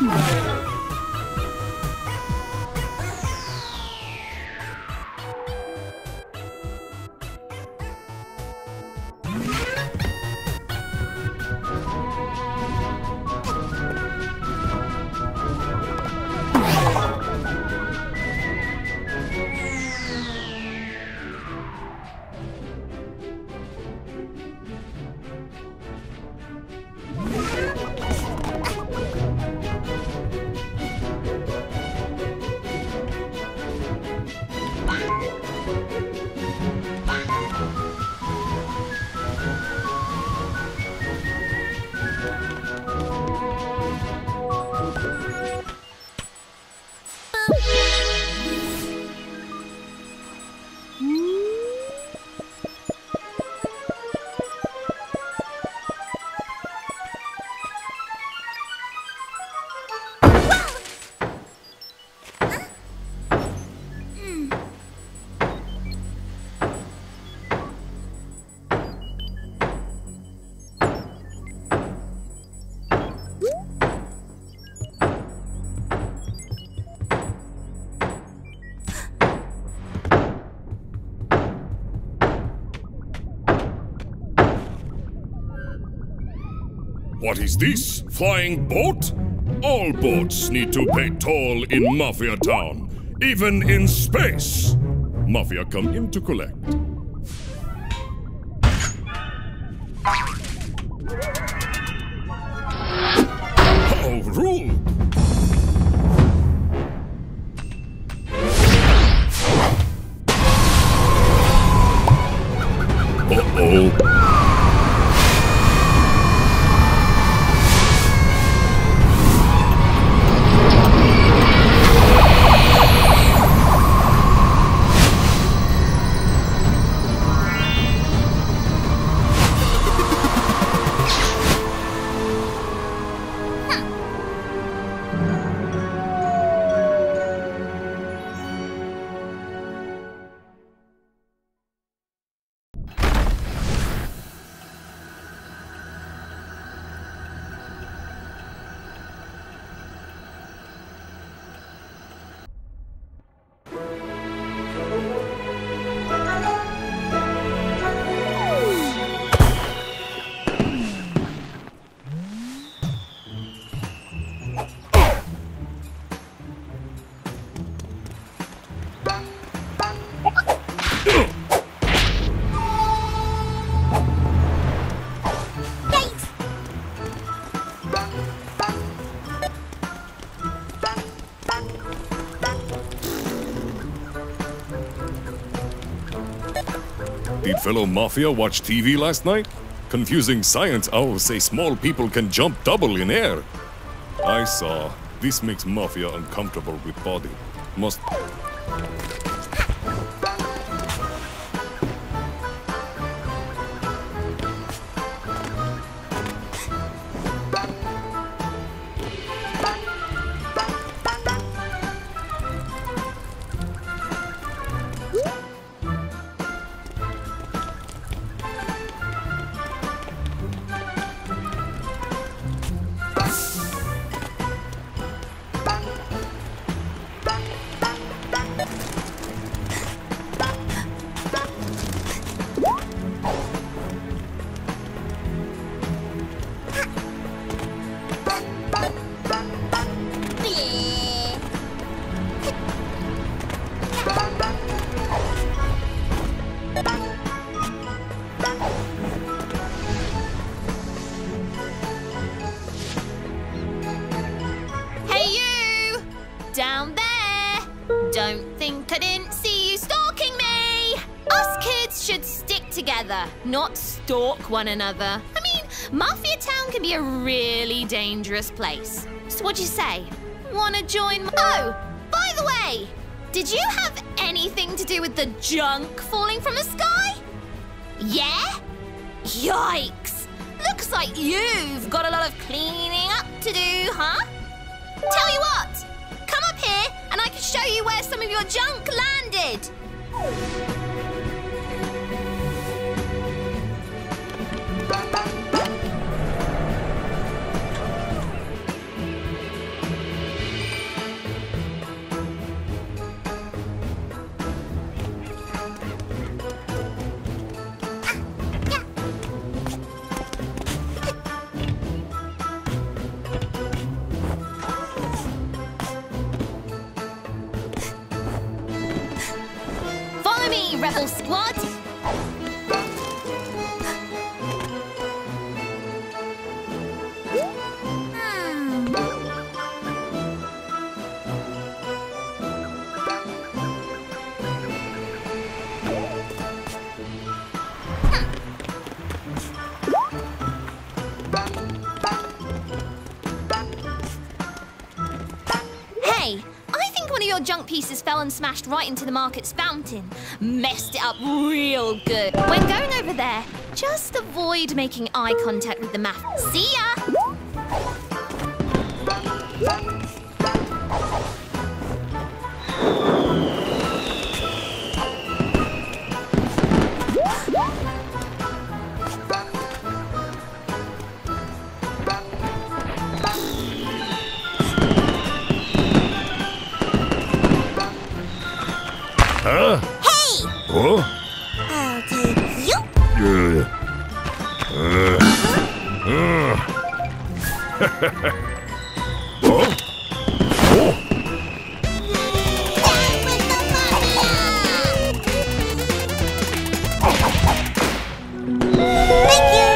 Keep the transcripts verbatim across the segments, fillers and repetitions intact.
What is this? Flying boat? All boats need to pay toll in Mafia Town, even in space. Mafia come in to collect. How rude! Uh-oh. Did fellow Mafia watch T V last night? Confusing science owls say small people can jump double in air. I saw. This makes Mafia uncomfortable with body. Must... Down there! Don't think I didn't see you stalking me! Us kids should stick together, not stalk one another. I mean, Mafia Town can be a really dangerous place. So what'd you say? Wanna join my... Oh, by the way, did you have anything to do with the junk falling from the sky? Yeah? Yikes! Looks like you've got a lot of cleaning up to do, huh? Tell you what! Come up here and I can show you where some of your junk landed. Full squad. Hey, I think one of your junk pieces fell and smashed right into the market's fountain. Messed it up real good. When going over there, just avoid making eye contact with the map. See ya! Huh? Hey! Oh? I'll take you. Uh, uh, uh. Oh? Oh? Down with the mafia! Thank you.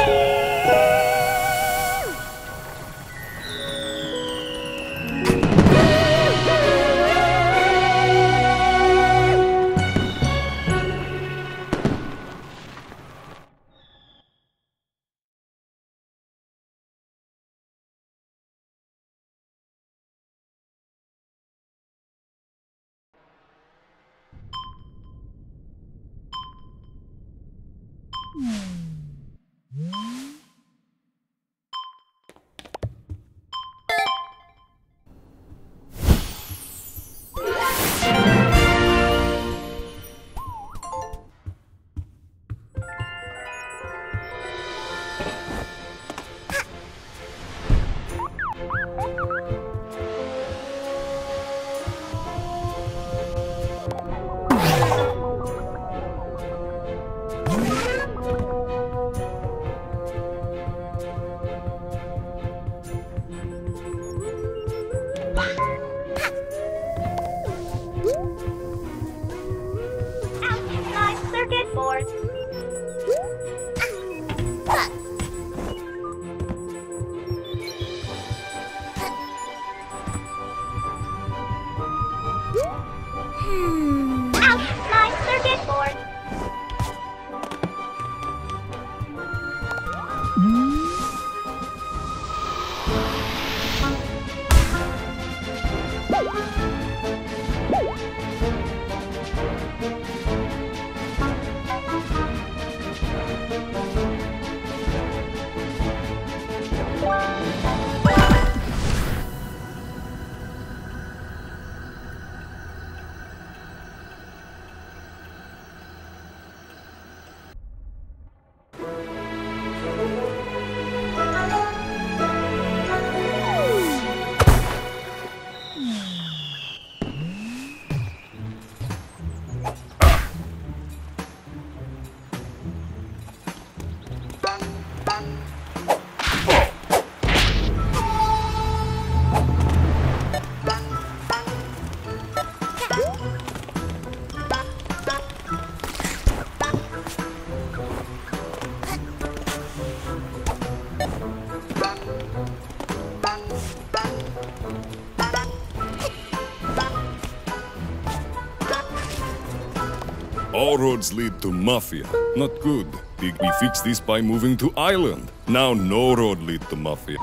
All roads lead to Mafia. Not good. We we fix this by moving to Island. Now no road lead to Mafia.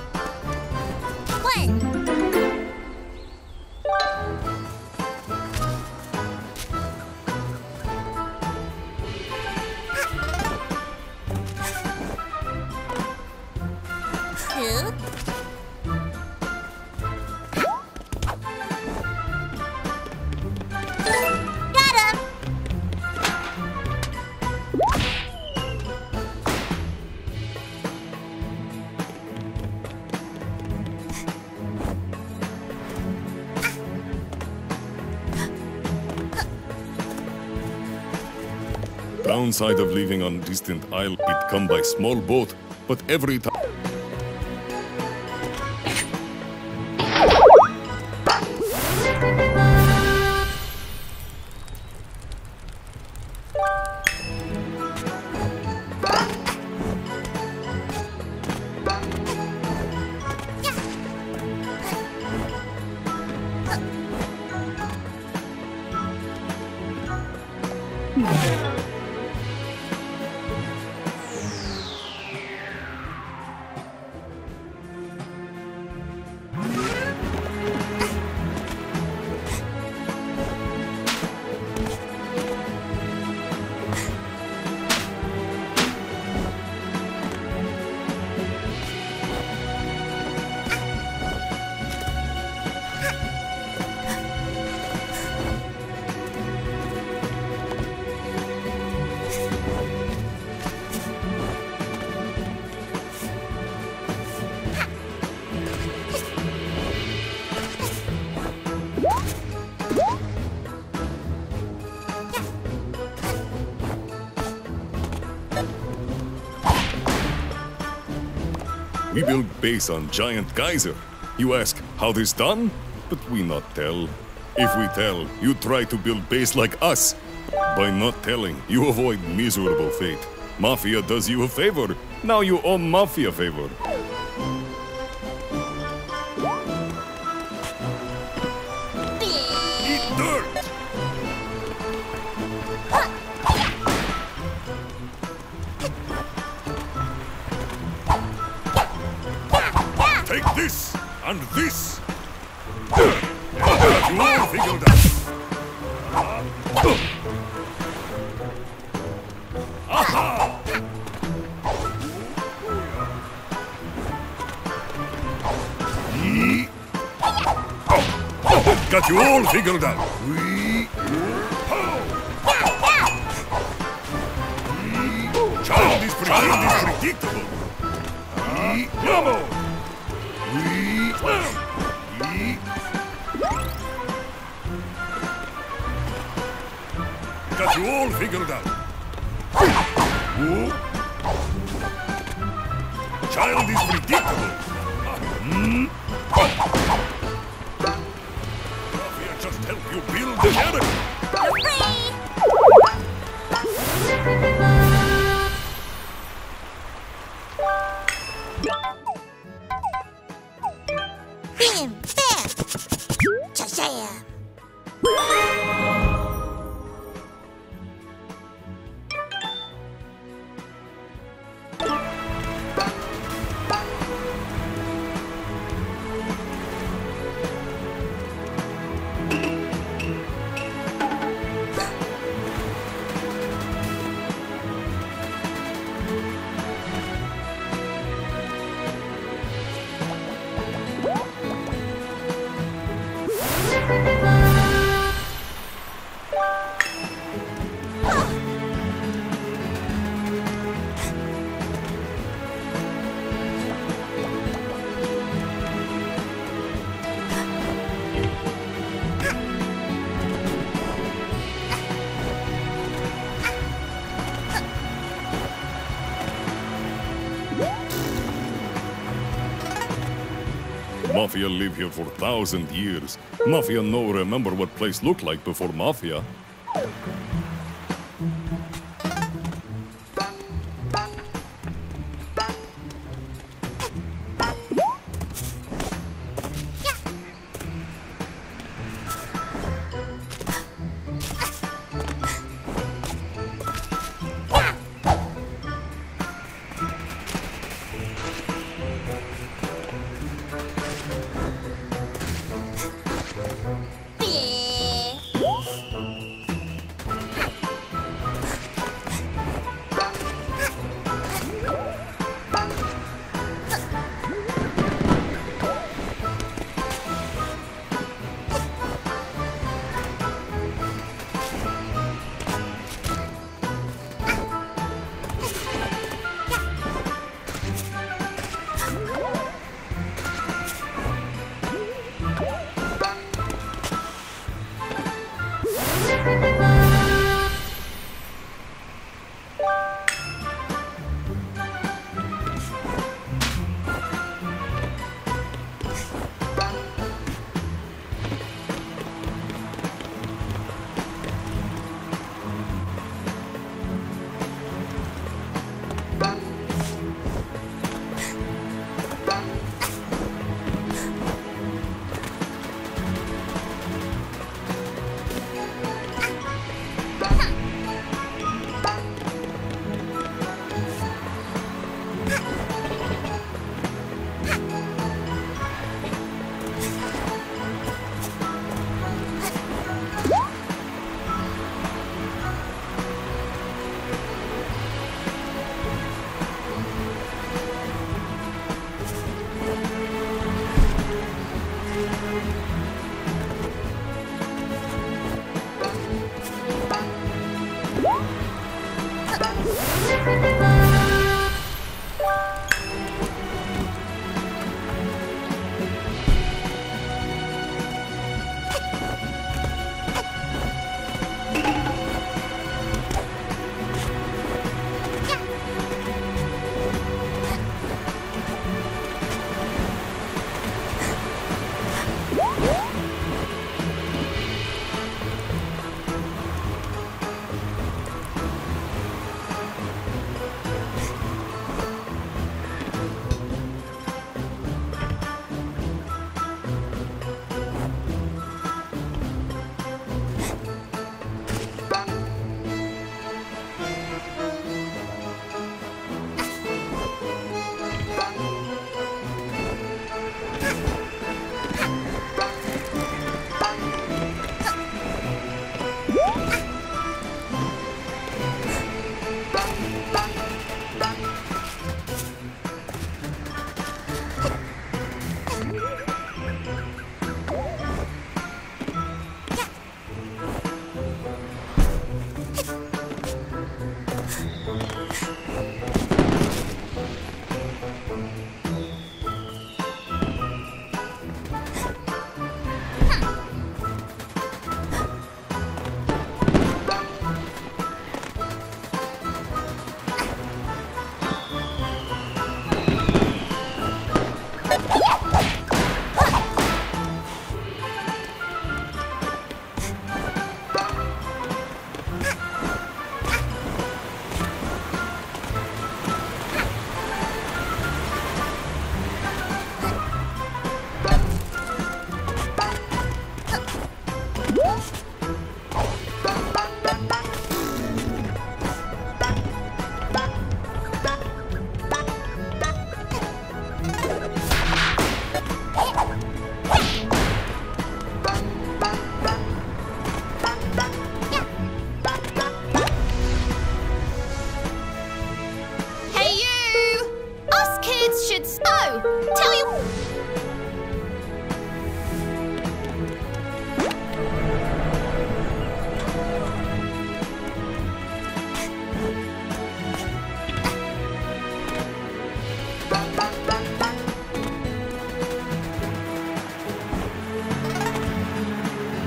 One. Two. Got him. Downside of living on distant island, it come by small boat, but every time. We build base on giant geyser. You ask, how this done? But we not tell. If we tell, you try to build base like us. By not telling, you avoid miserable fate. Mafia does you a favor. Now you owe Mafia favor. Eat dirt! Take this and this. You all figured out. Aha! Got you all figured out. Child is predictable. Yummo! Got you all figured out. Whoa. Child is predictable. Hmm? Mafia just help you build the character. Bam! Bam! Shazam! Mafia live here for thousand years. Mafia no remember what place looked like before Mafia.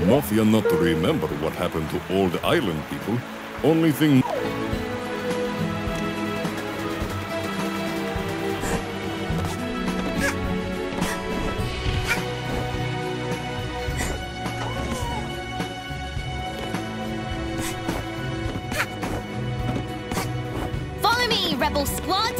Mafia not to remember what happened to all the island people. Only thing... Follow me, Rebel Squad!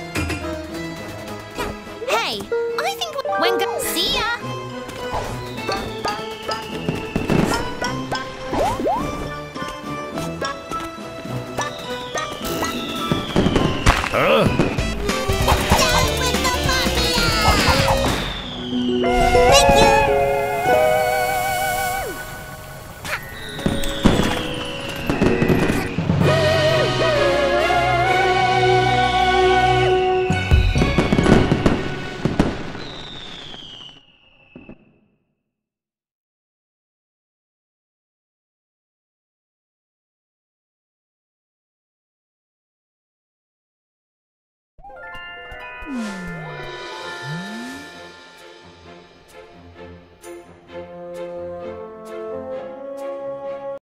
Hey, I think when go see ya.